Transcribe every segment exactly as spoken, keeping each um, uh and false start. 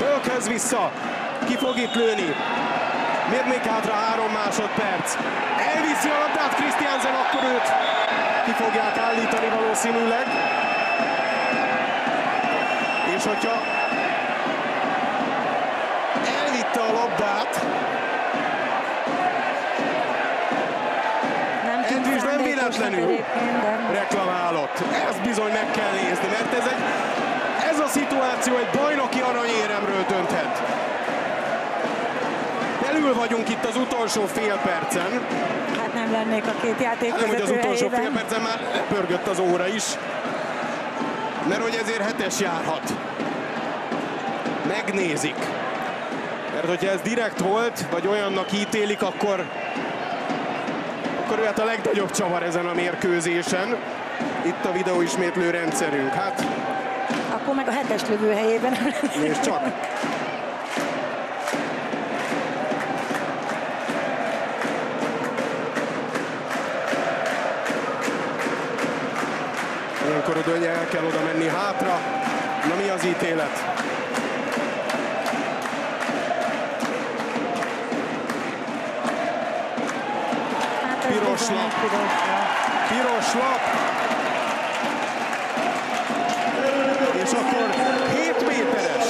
Fölkhez vissza. Ki fog itt lőni? Miért még hátra három másodperc? Elviszi a labdát Christiansen, akkor őt ki fogják állítani valószínűleg. És hogyha elvitte a labdát, Edvins nem véletlenül reklamálott. Ezt bizony meg kell nézni, mert ez, egy, ez a szituáció egy bajnoki aranyéremről dönthet. Belül vagyunk itt az utolsó fél percen. Hát nem lennék a két játékvezető Nem, hogy az utolsó helyében. fél percen már lepörgött az óra is. Mert hogy ezért hetes járhat. Megnézik. Mert hogyha ez direkt volt, vagy olyannak ítélik, akkor akkor jöhet a legnagyobb csavar ezen a mérkőzésen. Itt a videóismétlő rendszerünk. Hát, akkor meg a hetes lövő helyében. Nézd csak. Ilyenkor oda el kell oda menni hátra. Na, mi az ítélet? Piros lap. Piros lap. És akkor hét méteres.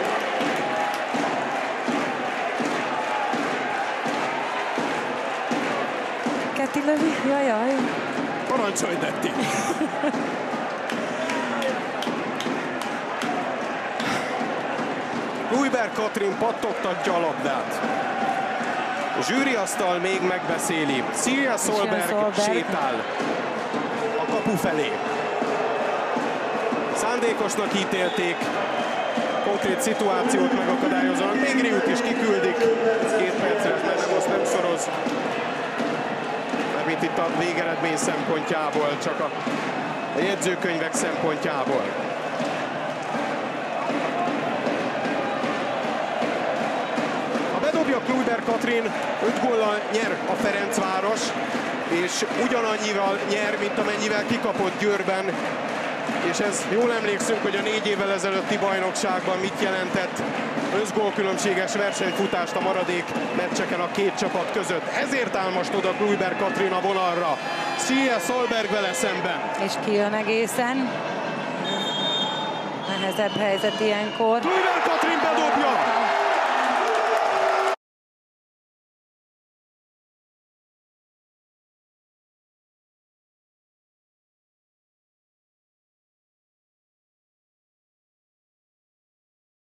Keti lövi? Jajjaj. Parancsolj, Detti. Lujberg Katrin pattogtatja a labdát. A zsűriasztal még megbeszéli. Silja Solberg sétál a kapu felé. Szándékosnak ítélték, konkrét szituációt megakadályozóan. Még Riut is kiküldik. Két percre, ez nem, most nem szoroz. Mármint itt a végeredmény szempontjából, csak a, a jegyzőkönyvek szempontjából. Bedobja Lujberg Katrin, öt góllal nyer a Ferencváros, és ugyanannyival nyer, mint amennyivel kikapott Győrben. És ez, jól emlékszünk, hogy a négy évvel ezelőtti bajnokságban mit jelentett összgólkülönbséges versenyfutást a maradék meccseken a két csapat között. Ezért áll most oda Lujberg Katrin a vonalra. Silja Solberg vele szemben. És kijön egészen. Nehezebb helyzet ilyenkor. Lujberg Katrin bedobja!